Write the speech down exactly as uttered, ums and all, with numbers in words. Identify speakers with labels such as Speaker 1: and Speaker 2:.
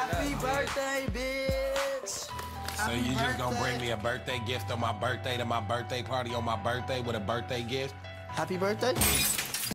Speaker 1: Happy birthday, bitch.
Speaker 2: So
Speaker 1: Happy
Speaker 2: you just gonna
Speaker 1: birthday.
Speaker 2: bring me a birthday gift on my birthday to my birthday party on my birthday with a birthday gift?
Speaker 1: Happy birthday.